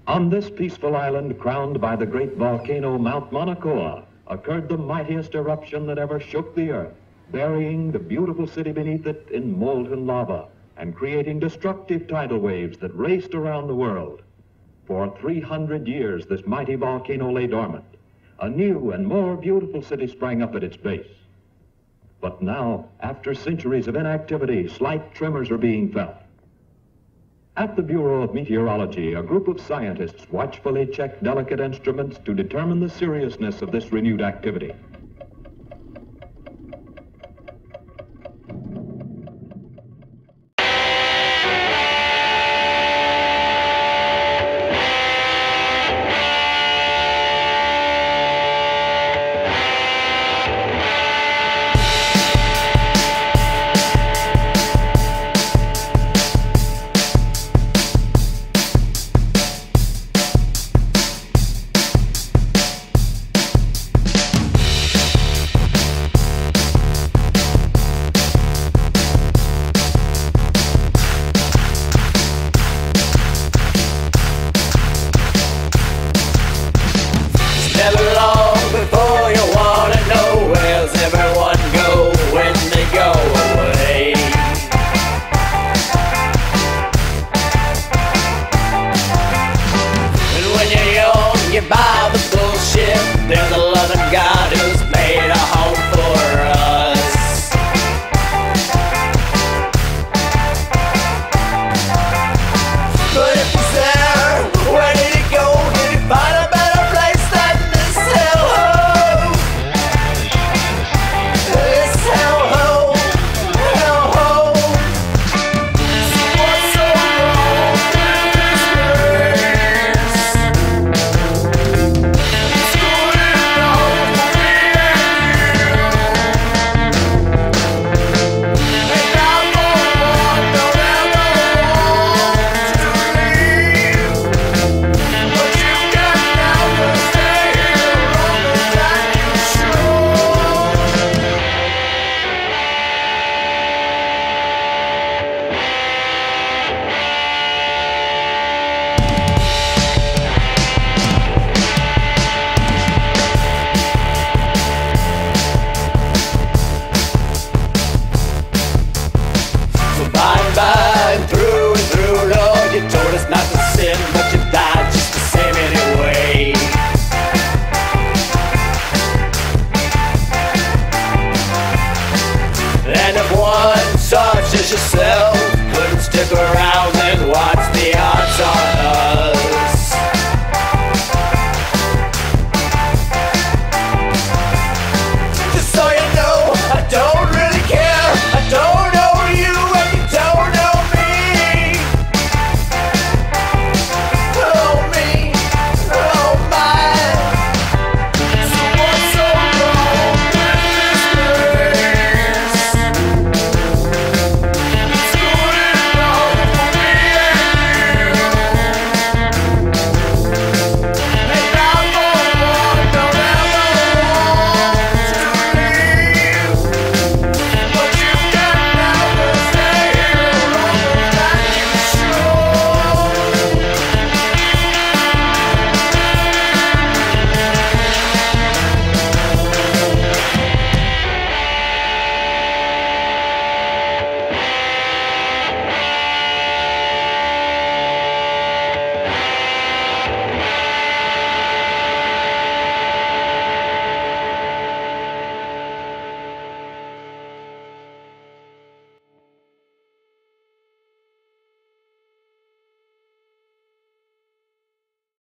On this peaceful island, crowned by the great volcano Mount Mauna Kea, occurred the mightiest eruption that ever shook the earth, burying the beautiful city beneath it in molten lava and creating destructive tidal waves that raced around the world. For 300 years, this mighty volcano lay dormant. A new and more beautiful city sprang up at its base. But now, after centuries of inactivity, slight tremors are being felt. At the Bureau of Meteorology, a group of scientists watchfully check delicate instruments to determine the seriousness of this renewed activity.